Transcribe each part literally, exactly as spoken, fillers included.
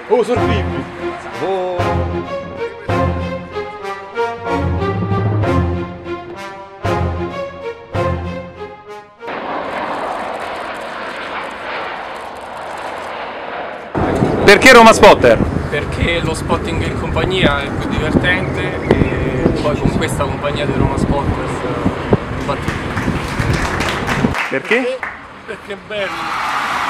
Oh, sorprimi! Oh! Perché Roma Spotter? Perché lo spotting in compagnia è più divertente e poi con questa compagnia di Roma Spotters imbattibile. Perché? Perché è bello.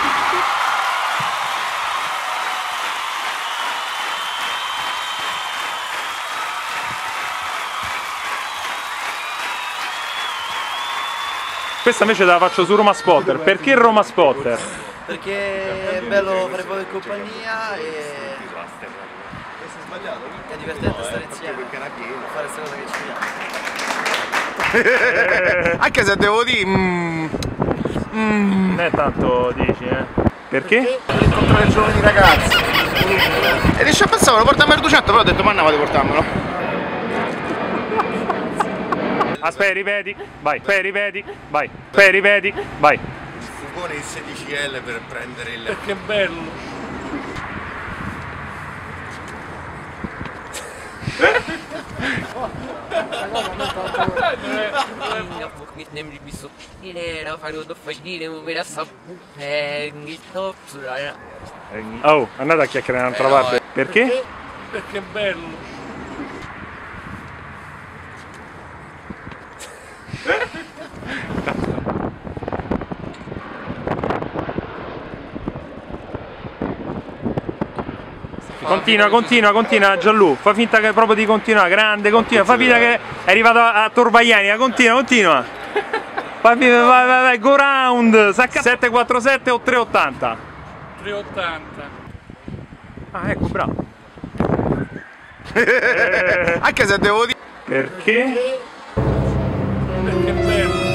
Questa invece te la faccio su Roma Spotter. Perché Roma Spotter? Perché è bello fare poco in compagnia e è divertente stare insieme, fare queste cose che ci piacciono. Anche se devo dire... Mm, mm. Non è tanto dici, eh? Perché? Per incontrare giovani ragazzi. E riesci a pensare, lo portiamo al duecento, però ho detto, ma no, vado a portarmelo. Aspetta, ripeti, vai, aspetta, ripeti, vai, aspetta, ripeti, vai. Furgone il sedici L per prendere il... Perché è bello. Oh, andate a chiacchierare un'altra parte. Perché? Perché è bello. Continua, continua, continua Gianlu, fa finta che proprio di continuare, grande, continua, fa finta che è arrivato a, a Torvaiani, continua, continua. Vai, vai, vai, vai, go round, sette quattro sette o tre ottanta? tre ottanta. Ah, ecco, bravo. Anche se devo dire... Perché? Perché è bello.